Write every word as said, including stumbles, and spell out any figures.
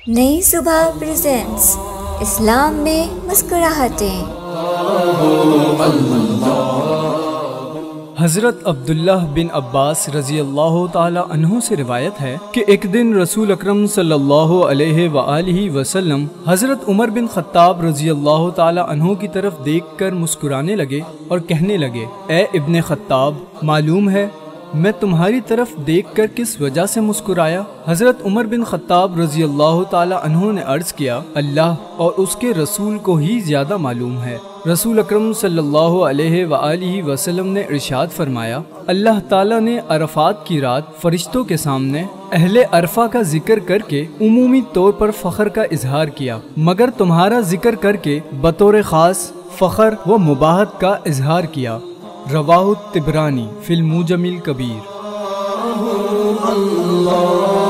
نئی صبح پریزنٹس اسلام میں مسکراہٹیں۔ حضرت عبداللہ بن عباس رضی اللہ تعالی عنہ سے روایت ہے کہ ایک دن رسول اکرم صلی اللہ علیہ وآلہ وسلم حضرت عمر بن خطاب رضی اللہ تعالی عنہ کی طرف دیکھ کر مسکرانے لگے اور کہنے لگے، اے ابن خطاب، معلوم ہے میں تمہاری طرف دیکھ کر کس وجہ سے مسکرایا؟ حضرت عمر بن خطاب رضی اللہ تعالی عنہ نے عرض کیا، اللہ اور اس کے رسول کو ہی زیادہ معلوم ہے۔ رسول اکرم صلی اللہ علیہ وآلہ وسلم نے ارشاد فرمایا، اللہ تعالیٰ نے عرفات کی رات فرشتوں کے سامنے اہل عرفہ کا ذکر کر کے عمومی طور پر فخر کا اظہار کیا، مگر تمہارا ذکر کر کے بطور خاص فخر و مباحت کا اظہار کیا۔ رواہ الطبرانی فی المعجم الکبیر۔